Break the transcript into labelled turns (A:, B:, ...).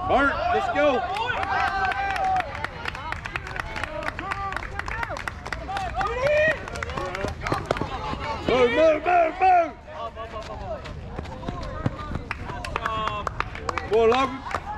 A: Bart, let's go. Move, move, move, move. Go on, Logan.